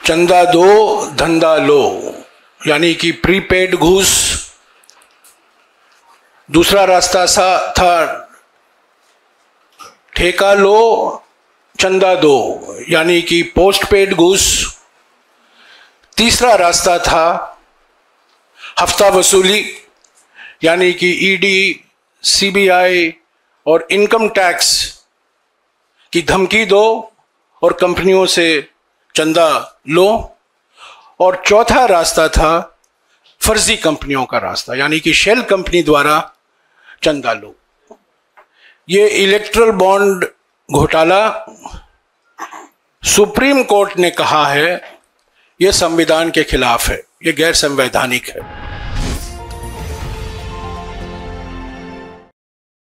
चंदा दो धंधा लो, यानी कि प्रीपेड घूस। दूसरा रास्ता था ठेका लो चंदा दो, यानी कि पोस्ट पेड घूस। तीसरा रास्ता था हफ्ता वसूली, यानी कि ईडी, सीबीआई और इनकम टैक्स की धमकी दो और कंपनियों से चंदा लो। और चौथा रास्ता था फर्जी कंपनियों का रास्ता, यानी कि शेल कंपनी द्वारा चंदा लो। ये इलेक्ट्रल बॉन्ड घोटाला सुप्रीम कोर्ट ने कहा है ये संविधान के खिलाफ है, ये गैर संवैधानिक है।